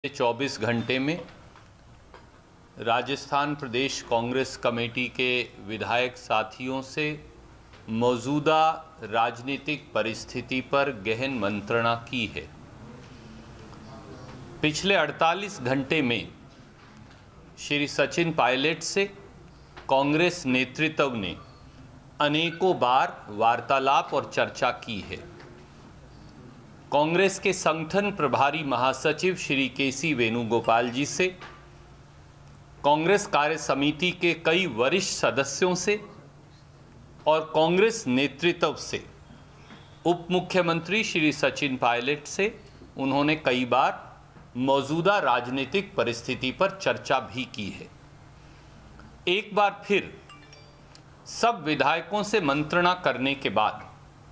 24 घंटे में राजस्थान प्रदेश कांग्रेस कमेटी के विधायक साथियों से मौजूदा राजनीतिक परिस्थिति पर गहन मंत्रणा की है। पिछले 48 घंटे में श्री सचिन पायलट से कांग्रेस नेतृत्व ने अनेकों बार वार्तालाप और चर्चा की है। कांग्रेस के संगठन प्रभारी महासचिव श्री केसी वेणुगोपाल जी से, कांग्रेस कार्य समिति के कई वरिष्ठ सदस्यों से और कांग्रेस नेतृत्व से उप मुख्यमंत्री श्री सचिन पायलट से उन्होंने कई बार मौजूदा राजनीतिक परिस्थिति पर चर्चा भी की है। एक बार फिर सब विधायकों से मंत्रणा करने के बाद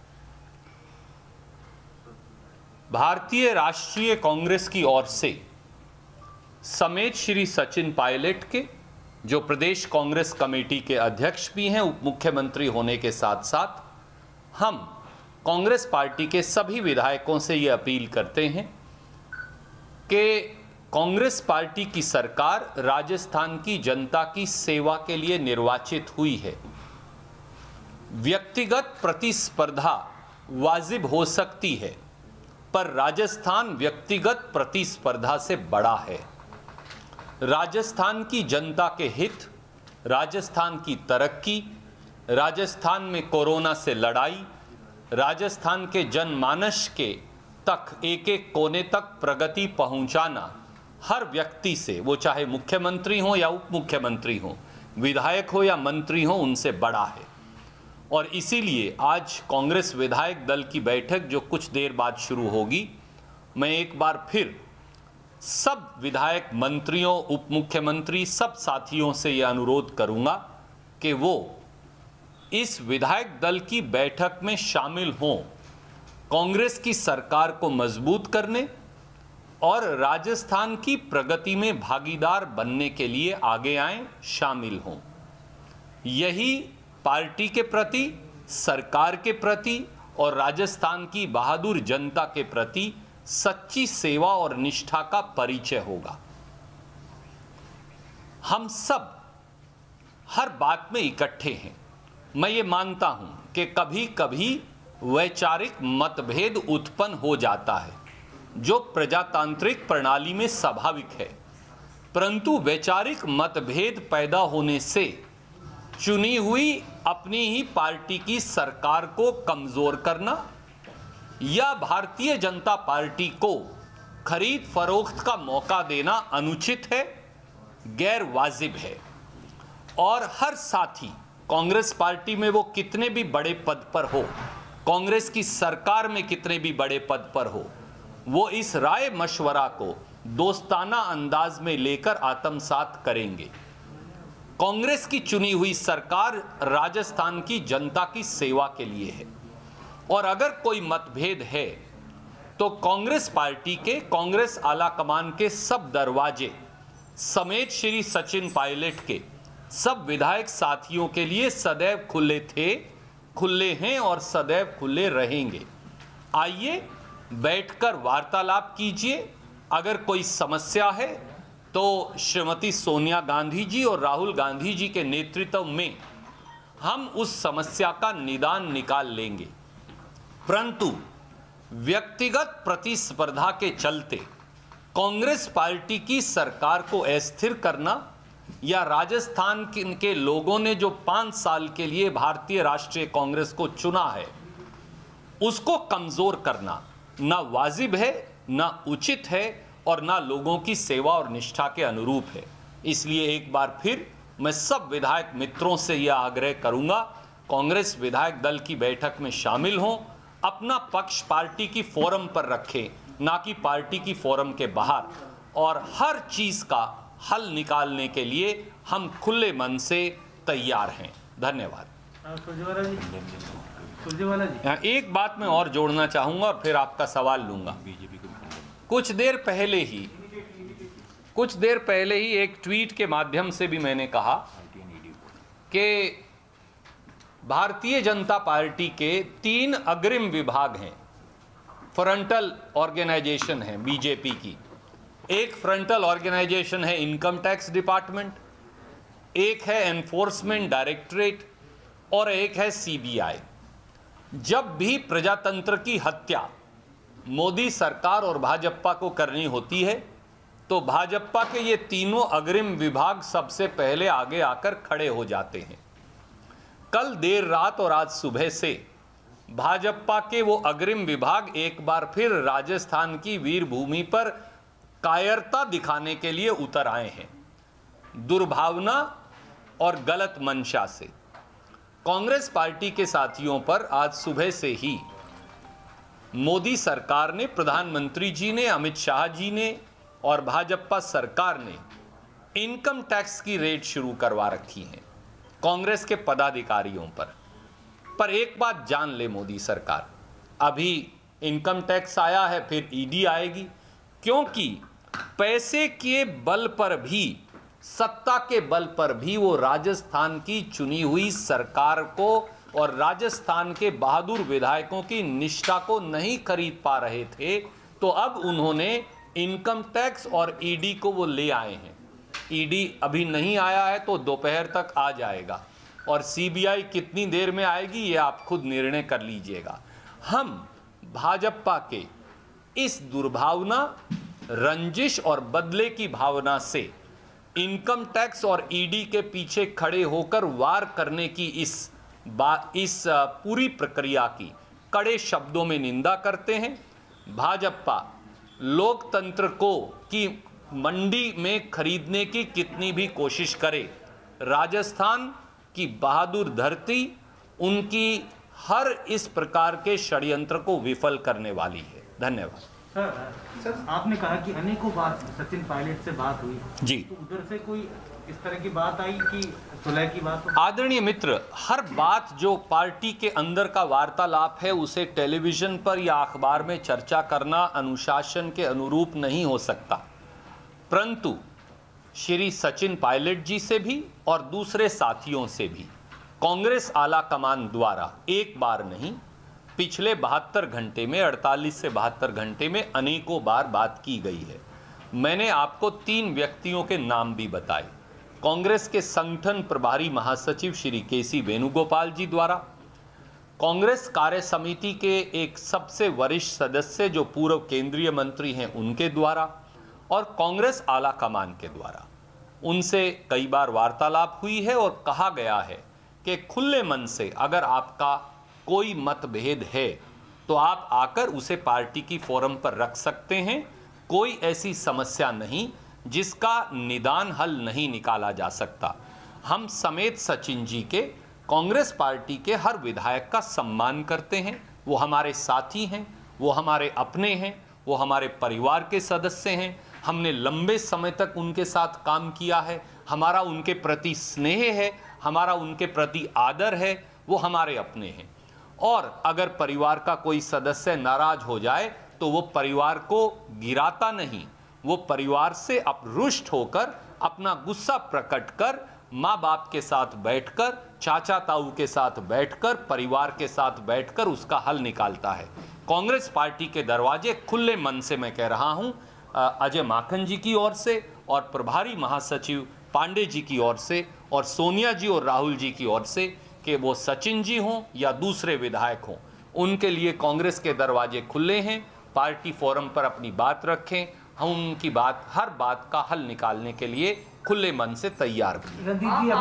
भारतीय राष्ट्रीय कांग्रेस की ओर से समेत श्री सचिन पायलट के, जो प्रदेश कांग्रेस कमेटी के अध्यक्ष भी हैं उप मुख्यमंत्री होने के साथ साथ, हम कांग्रेस पार्टी के सभी विधायकों से ये अपील करते हैं कि कांग्रेस पार्टी की सरकार राजस्थान की जनता की सेवा के लिए निर्वाचित हुई है। व्यक्तिगत प्रतिस्पर्धा वाजिब हो सकती है, पर राजस्थान व्यक्तिगत प्रतिस्पर्धा से बड़ा है। राजस्थान की जनता के हित, राजस्थान की तरक्की, राजस्थान में कोरोना से लड़ाई, राजस्थान के जनमानस के तक एक एक कोने तक प्रगति पहुंचाना हर व्यक्ति से, वो चाहे मुख्यमंत्री हो या उप मुख्यमंत्री हो, विधायक हो या मंत्री हो, उनसे बड़ा है। और इसीलिए आज कांग्रेस विधायक दल की बैठक जो कुछ देर बाद शुरू होगी, मैं एक बार फिर सब विधायक मंत्रियों, उप मुख्यमंत्री, सब साथियों से यह अनुरोध करूंगा कि वो इस विधायक दल की बैठक में शामिल हों, कांग्रेस की सरकार को मजबूत करने और राजस्थान की प्रगति में भागीदार बनने के लिए आगे आएं, शामिल हों। यही पार्टी के प्रति, सरकार के प्रति और राजस्थान की बहादुर जनता के प्रति सच्ची सेवा और निष्ठा का परिचय होगा। हम सब हर बात में इकट्ठे हैं। मैं ये मानता हूं कि कभी कभी वैचारिक मतभेद उत्पन्न हो जाता है, जो प्रजातांत्रिक प्रणाली में स्वाभाविक है, परंतु वैचारिक मतभेद पैदा होने से चुनी हुई अपनी ही पार्टी की सरकार को कमजोर करना या भारतीय जनता पार्टी को खरीद फरोख्त का मौका देना अनुचित है, गैर वाजिब है। और हर साथी कांग्रेस पार्टी में वो कितने भी बड़े पद पर हो, कांग्रेस की सरकार में कितने भी बड़े पद पर हो, वो इस राय मशवरा को दोस्ताना अंदाज में लेकर आत्मसात करेंगे। कांग्रेस की चुनी हुई सरकार राजस्थान की जनता की सेवा के लिए है, और अगर कोई मतभेद है तो कांग्रेस पार्टी के, कांग्रेस आलाकमान के सब दरवाजे समेत श्री सचिन पायलट के सब विधायक साथियों के लिए सदैव खुले थे, खुले हैं और सदैव खुले रहेंगे। आइए बैठकर वार्तालाप कीजिए। अगर कोई समस्या है तो श्रीमती सोनिया गांधी जी और राहुल गांधी जी के नेतृत्व में हम उस समस्या का निदान निकाल लेंगे। परंतु व्यक्तिगत प्रतिस्पर्धा के चलते कांग्रेस पार्टी की सरकार को अस्थिर करना या राजस्थान के लोगों ने जो 5 साल के लिए भारतीय राष्ट्रीय कांग्रेस को चुना है, उसको कमजोर करना ना वाजिब है, ना उचित है और ना लोगों की सेवा और निष्ठा के अनुरूप है। इसलिए एक बार फिर मैं सब विधायक मित्रों से यह आग्रह करूंगा, कांग्रेस विधायक दल की बैठक में शामिल हों, अपना पक्ष पार्टी की फोरम पर रखें, ना कि पार्टी की फोरम के बाहर, और हर चीज का हल निकालने के लिए हम खुले मन से तैयार हैं। धन्यवाद। एक बात मैं और जोड़ना चाहूंगा, फिर आपका सवाल लूंगा। कुछ देर पहले ही एक ट्वीट के माध्यम से भी मैंने कहा कि भारतीय जनता पार्टी के 3 अग्रिम विभाग हैं, फ्रंटल ऑर्गेनाइजेशन है बीजेपी की, एक फ्रंटल ऑर्गेनाइजेशन है इनकम टैक्स डिपार्टमेंट, एक है एनफोर्समेंट डायरेक्टरेट और एक है सीबीआई। जब भी प्रजातंत्र की हत्या मोदी सरकार और भाजपा को करनी होती है तो भाजपा के ये तीनों अग्रिम विभाग सबसे पहले आगे आकर खड़े हो जाते हैं। कल देर रात और आज सुबह से भाजपा के वो अग्रिम विभाग एक बार फिर राजस्थान की वीर भूमि पर कायरता दिखाने के लिए उतर आए हैं। दुर्भावना और गलत मंशा से कांग्रेस पार्टी के साथियों पर आज सुबह से ही मोदी सरकार ने, प्रधानमंत्री जी ने, अमित शाह जी ने और भाजपा सरकार ने इनकम टैक्स की रेड शुरू करवा रखी है कांग्रेस के पदाधिकारियों पर एक बात जान ले मोदी सरकार, अभी इनकम टैक्स आया है, फिर ईडी आएगी, क्योंकि पैसे के बल पर भी, सत्ता के बल पर भी वो राजस्थान की चुनी हुई सरकार को और राजस्थान के बहादुर विधायकों की निष्ठा को नहीं खरीद पा रहे थे, तो अब उन्होंने इनकम टैक्स और ईडी को वो ले आए हैं। ईडी अभी नहीं आया है तो दोपहर तक आ जाएगा और सीबीआई कितनी देर में आएगी ये आप खुद निर्णय कर लीजिएगा। हम भाजपा के इस दुर्भावना, रंजिश और बदले की भावना से इनकम टैक्स और ईडी के पीछे खड़े होकर वार करने की इस पूरी प्रक्रिया की कड़े शब्दों में निंदा करते हैं। भाजपा लोकतंत्र को की मंडी में खरीदने की कितनी भी कोशिश करे, राजस्थान की बहादुर धरती उनकी हर इस प्रकार के षड्यंत्र को विफल करने वाली है। धन्यवाद। सर, आपने कहा कि अनेकों बार सचिन पायलट से बात हुई जी, तो उधर से कोई इस तरह की बात आई कि सुलह की बात हो? आदरणीय मित्र, हर बात जो पार्टी के अंदर का वार्तालाप है उसे टेलीविजन पर या अखबार में चर्चा करना अनुशासन के अनुरूप नहीं हो सकता, परंतु श्री सचिन पायलट जी से भी और दूसरे साथियों से भी कांग्रेस आला कमान द्वारा एक बार नहीं, पिछले 72 घंटे में, 48 से 72 घंटे में अनेकों बार बात की गई है। मैंने आपको 3 व्यक्तियों के नाम भी बताए। कांग्रेस के संगठन प्रभारी महासचिव श्री केसी वेणुगोपाल जी द्वारा, कांग्रेस कार्य समिति के एक सबसे वरिष्ठ सदस्य जो पूर्व केंद्रीय मंत्री हैं उनके द्वारा और कांग्रेस आला कमान के द्वारा उनसे कई बार वार्तालाप हुई है और कहा गया है कि खुले मन से अगर आपका कोई मतभेद है तो आप आकर उसे पार्टी की फोरम पर रख सकते हैं। कोई ऐसी समस्या नहीं जिसका निदान हल नहीं निकाला जा सकता। हम समेत सचिन जी के कांग्रेस पार्टी के हर विधायक का सम्मान करते हैं। वो हमारे साथी हैं, वो हमारे अपने हैं, वो हमारे परिवार के सदस्य हैं। हमने लंबे समय तक उनके साथ काम किया है। हमारा उनके प्रति स्नेह है, हमारा उनके प्रति आदर है, वो हमारे अपने हैं। और अगर परिवार का कोई सदस्य नाराज हो जाए तो वो परिवार को गिराता नहीं, वो परिवार से रुष्ट होकर अपना गुस्सा प्रकट कर माँ बाप के साथ बैठकर, चाचा ताऊ के साथ बैठकर, परिवार के साथ बैठकर उसका हल निकालता है। कांग्रेस पार्टी के दरवाजे खुले मन से, मैं कह रहा हूँ, अजय माखन जी की ओर से और प्रभारी महासचिव पांडे जी की ओर से और सोनिया जी और राहुल जी की ओर से, कि वो सचिन जी हों या दूसरे विधायक हों, उनके लिए कांग्रेस के दरवाजे खुले हैं। पार्टी फोरम पर अपनी बात रखें, हम उनकी बात, हर बात का हल निकालने के लिए खुले मन से तैयार भी। रणदीप जी,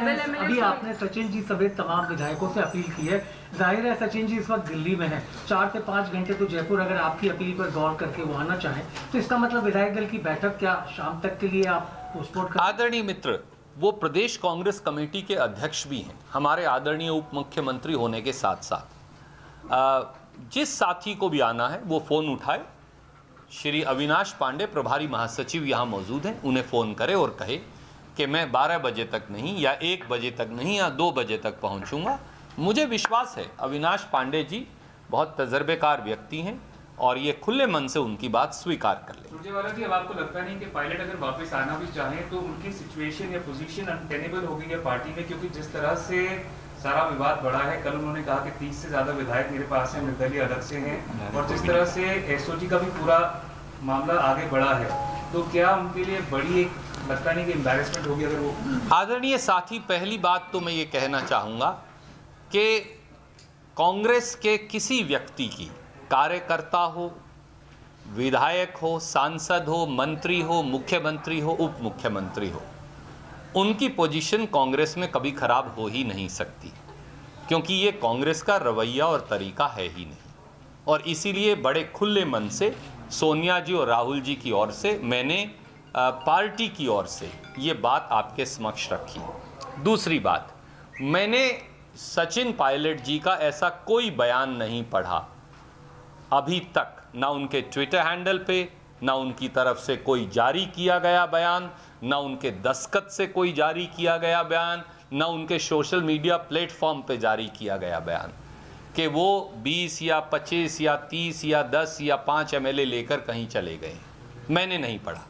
अभी आपने सचिन जी समेत तमाम विधायकों से अपील की है। जाहिर है सचिन जी इस वक्त दिल्ली में है, 4 से 5 घंटे तो जयपुर अगर आपकी अपील पर गौर करके वो आना चाहें तो इसका मतलब विधायक दल की बैठक क्या शाम तक के लिए आप पोस्टपोन कर? आदरणीय मित्र, वो प्रदेश कांग्रेस कमेटी के अध्यक्ष भी हैं, हमारे आदरणीय उप मुख्यमंत्री होने के साथ साथ। जिस साथी को भी आना है वो फ़ोन उठाए। श्री अविनाश पांडे प्रभारी महासचिव यहाँ मौजूद हैं, उन्हें फ़ोन करे और कहे कि मैं 12 बजे तक नहीं या 1 बजे तक नहीं या 2 बजे तक पहुँचूँगा। मुझे विश्वास है अविनाश पांडे जी बहुत तजर्बेकार व्यक्ति हैं और ये खुले मन से उनकी बात स्वीकार कर ले। सुरजेवाला जी, अब आपको लगता नहीं कि पायलट अगर वापस आना भी चाहें तो उनकी सिचुएशन या पोजीशन अनटेनेबल हो गई है पार्टी में, क्योंकि जिस तरह से सारा विवाद बढ़ा है। कल उन्होंने कहा कि 30 से ज़्यादा विधायक मेरे पास हैं, निर्दलीय अलग से हैं, और जिस तरह से एसओजी का भी पूरा मामला आगे बढ़ा है, तो क्या उनके लिए बड़ी एक लगता नहीं कि एम्बैरेसमेंट होगी अगर वो। आदरणीय साथी, पहली बात तो मैं ये कहना चाहूँगा कि कांग्रेस के किसी व्यक्ति की, कार्यकर्ता हो, विधायक हो, सांसद हो, मंत्री हो, मुख्यमंत्री हो, उप मुख्यमंत्री हो, उनकी पोजीशन कांग्रेस में कभी खराब हो ही नहीं सकती, क्योंकि ये कांग्रेस का रवैया और तरीका है ही नहीं। और इसीलिए बड़े खुले मन से सोनिया जी और राहुल जी की ओर से मैंने पार्टी की ओर से ये बात आपके समक्ष रखी। दूसरी बात, मैंने सचिन पायलट जी का ऐसा कोई बयान नहीं पढ़ा अभी तक, ना उनके ट्विटर हैंडल पे, ना उनकी तरफ से कोई जारी किया गया बयान, ना उनके दस्तखत से कोई जारी किया गया बयान, ना उनके सोशल मीडिया प्लेटफॉर्म पे जारी किया गया बयान कि वो 20 या 25 या 30 या 10 या 5 एमएलए लेकर कहीं चले गए। मैंने नहीं पढ़ा,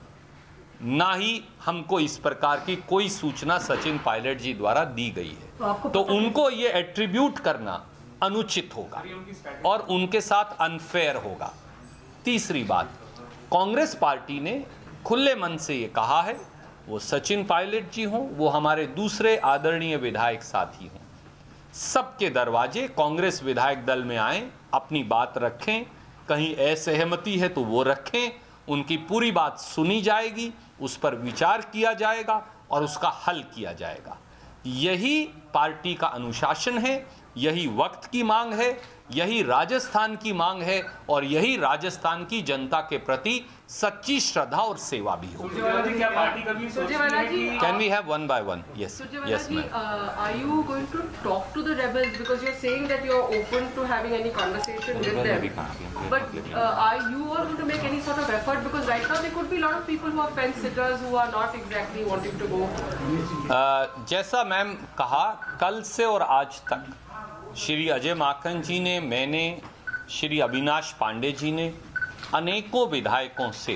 ना ही हमको इस प्रकार की कोई सूचना सचिन पायलट जी द्वारा दी गई है। तो उनको ये एट्रीब्यूट करना अनुचित होगा और उनके साथ अनफेयर होगा। तीसरी बात, कांग्रेस पार्टी ने खुले मन से ये कहा है, वो सचिन पायलट जी हों, वो हमारे दूसरे आदरणीय विधायक साथी हों, सबके दरवाजे कांग्रेस विधायक दल में आए, अपनी बात रखें, कहीं असहमति है तो वो रखें, उनकी पूरी बात सुनी जाएगी, उस पर विचार किया जाएगा और उसका हल किया जाएगा। यही पार्टी का अनुशासन है, यही वक्त की मांग है, यही राजस्थान की मांग है और यही राजस्थान की जनता के प्रति सच्ची श्रद्धा और सेवा भी हो। क्या पार्टी कभी सोची है कि Can we have one by one? Yes, yes, ma'am. Are you going to talk to the rebels because you're saying that you're open to having any conversation with them? But are you all going to make any sort of effort, because right now there could be a lot of people who are fence sitters who are not exactly wanting to go. जैसा ma'am कहा, कल से और आज तक श्री अजय माकन जी ने, मैंने, श्री अविनाश पांडे जी ने अनेकों विधायकों से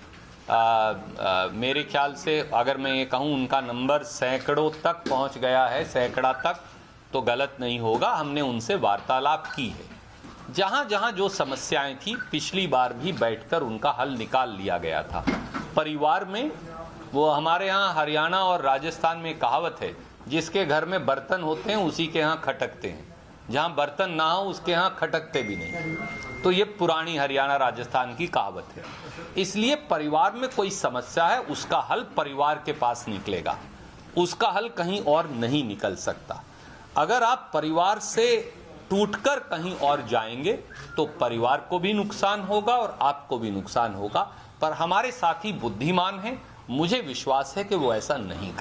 मेरे ख्याल से अगर मैं ये कहूँ उनका नंबर सैकड़ों तक पहुँच गया है, सैकड़ा तक तो गलत नहीं होगा, हमने उनसे वार्तालाप की है। जहाँ जहाँ जो समस्याएं थी पिछली बार भी बैठकर उनका हल निकाल लिया गया था। परिवार में वो हमारे यहाँ हरियाणा और राजस्थान में कहावत है, जिसके घर में बर्तन होते हैं उसी के यहाँ खटकते हैं, जहाँ बर्तन ना हो उसके यहाँ खटकते भी नहीं। तो ये पुरानी हरियाणा राजस्थान की कहावत है। इसलिए परिवार में कोई समस्या है, उसका हल परिवार के पास निकलेगा, उसका हल कहीं और नहीं निकल सकता। अगर आप परिवार से टूटकर कहीं और जाएंगे तो परिवार को भी नुकसान होगा और आपको भी नुकसान होगा। पर हमारे साथी बुद्धिमान हैं, मुझे विश्वास है कि वो ऐसा नहीं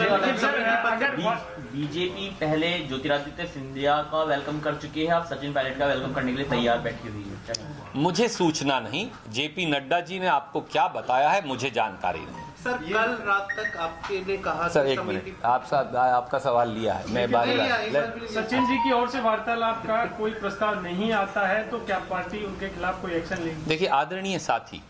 करेंगे। बीजेपी पहले ज्योतिरादित्य सिंधिया का वेलकम कर चुकी है, आप सचिन पायलट का वेलकम करने के लिए तैयार बैठी हुई है। मुझे सूचना नहीं, जेपी नड्डा जी ने आपको क्या बताया है मुझे जानकारी नहीं। सर कल रात तक आपने कहा, सर एक मिनट, आपका सवाल लिया है, मैं सचिन जी की ओर से वार्तालाप का कोई प्रस्ताव नहीं आता है तो क्या पार्टी उनके खिलाफ कोई एक्शन लेगी? देखिए आदरणीय साथी,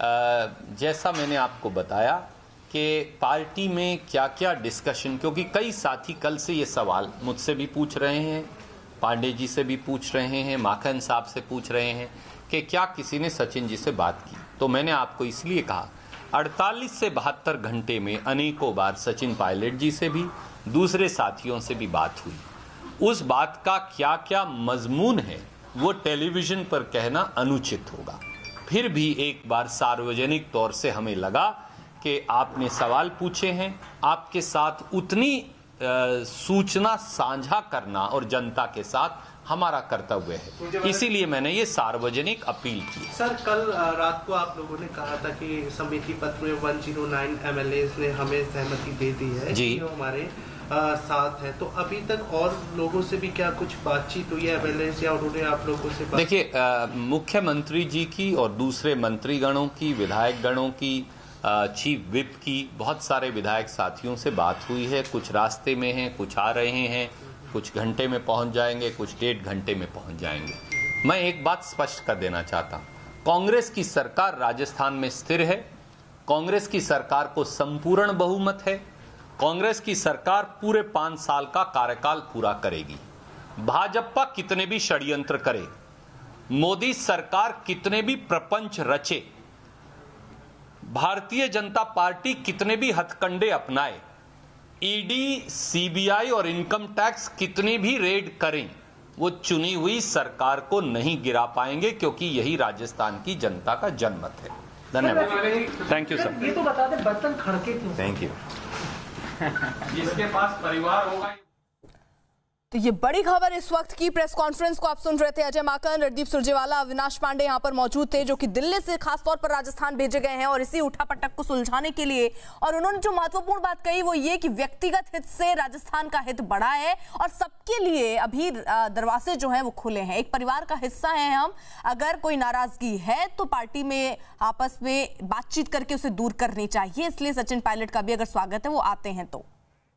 जैसा मैंने आपको बताया कि पार्टी में क्या क्या डिस्कशन, क्योंकि कई साथी कल से ये सवाल मुझसे भी पूछ रहे हैं, पांडे जी से भी पूछ रहे हैं, माखन साहब से पूछ रहे हैं कि क्या किसी ने सचिन जी से बात की। तो मैंने आपको इसलिए कहा 48 से 72 घंटे में अनेकों बार सचिन पायलट जी से भी, दूसरे साथियों से भी बात हुई। उस बात का क्या क्या मजमून है वो टेलीविज़न पर कहना अनुचित होगा। फिर भी एक बार सार्वजनिक तौर से हमें लगा कि आपने सवाल पूछे हैं, आपके साथ उतनी सूचना साझा करना और जनता के साथ हमारा कर्तव्य है, इसीलिए मैंने ये सार्वजनिक अपील की। सर कल रात को आप लोगों ने कहा था कि समिति पत्र में 109 एमएलए ने हमें सहमति दे दी है जी, हमारे साथ है। तो अभी तक और लोगों से भी क्या कुछ बातचीत हुई है एमएलए या उन्होंने आप लोगों से? देखिए मुख्यमंत्री जी की और दूसरे मंत्रीगणों की, विधायक गणों की, चीफ विप की, बहुत सारे विधायक साथियों से बात हुई है। कुछ रास्ते में हैं, कुछ आ रहे हैं, कुछ घंटे में पहुंच जाएंगे, कुछ 1.5 घंटे में पहुंच जाएंगे। मैं एक बात स्पष्ट कर देना चाहता हूं, कांग्रेस की सरकार राजस्थान में स्थिर है, कांग्रेस की सरकार को संपूर्ण बहुमत है, कांग्रेस की सरकार पूरे 5 साल का कार्यकाल पूरा करेगी। भाजपा कितने भी षड्यंत्र करे, मोदी सरकार कितने भी प्रपंच रचे, भारतीय जनता पार्टी कितने भी हथकंडे अपनाए, ईडी, सीबीआई और इनकम टैक्स कितनी भी रेड करें, वो चुनी हुई सरकार को नहीं गिरा पाएंगे, क्योंकि यही राजस्थान की जनता का जनमत है। धन्यवाद। Thank you sir. ये तो बता दें बर्तन खड़के क्यों? Thank you. जिसके पास परिवार होगा। तो ये बड़ी खबर इस वक्त की प्रेस कॉन्फ्रेंस को आप सुन रहे थे। अजय माकन, रणदीप सुरजेवाला, अविनाश पांडे यहां पर मौजूद थे, जो कि दिल्ली से खासतौर पर राजस्थान भेजे गए हैं और इसी उठापटक को सुलझाने के लिए। और उन्होंने जो महत्वपूर्ण बात कही वो ये कि व्यक्तिगत हित से राजस्थान का हित बड़ा है और सबके लिए अभी दरवाजे जो हैं वो खुले हैं। एक परिवार का हिस्सा है हम, अगर कोई नाराजगी है तो पार्टी में आपस में बातचीत करके उसे दूर करनी चाहिए। इसलिए सचिन पायलट का भी अगर स्वागत है, वो आते हैं तो।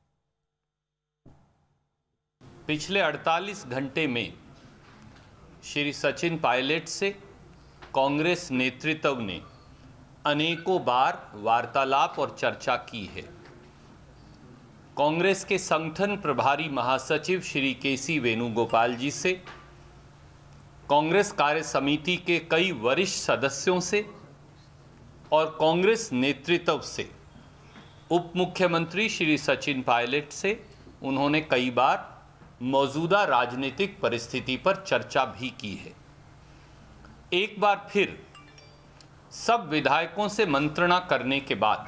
पिछले 48 घंटे में श्री सचिन पायलट से कांग्रेस नेतृत्व ने अनेकों बार वार्तालाप और चर्चा की है। कांग्रेस के संगठन प्रभारी महासचिव श्री केसी वेणुगोपाल जी से, कांग्रेस कार्य समिति के कई वरिष्ठ सदस्यों से और कांग्रेस नेतृत्व से, उप मुख्यमंत्री श्री सचिन पायलट से उन्होंने कई बार मौजूदा राजनीतिक परिस्थिति पर चर्चा भी की है। एक बार फिर सब विधायकों से मंत्रणा करने के बाद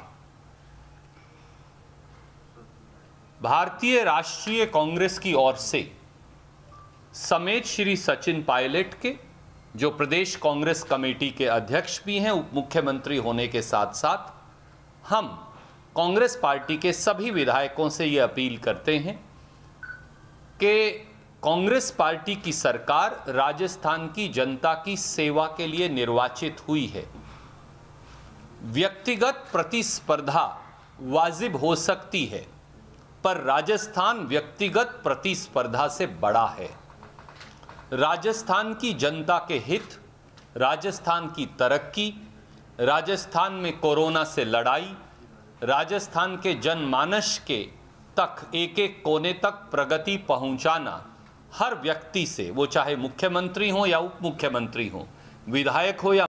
भारतीय राष्ट्रीय कांग्रेस की ओर से समेत श्री सचिन पायलट के, जो प्रदेश कांग्रेस कमेटी के अध्यक्ष भी हैं, उप मुख्यमंत्री होने के साथ साथ, हम कांग्रेस पार्टी के सभी विधायकों से ये अपील करते हैं कि कांग्रेस पार्टी की सरकार राजस्थान की जनता की सेवा के लिए निर्वाचित हुई है। व्यक्तिगत प्रतिस्पर्धा वाजिब हो सकती है, पर राजस्थान व्यक्तिगत प्रतिस्पर्धा से बड़ा है। राजस्थान की जनता के हित, राजस्थान की तरक्की, राजस्थान में कोरोना से लड़ाई, राजस्थान के जनमानस के तक एक एक कोने तक प्रगति पहुंचाना हर व्यक्ति से, वो चाहे मुख्यमंत्री हो या उप मुख्यमंत्री हो, विधायक हो या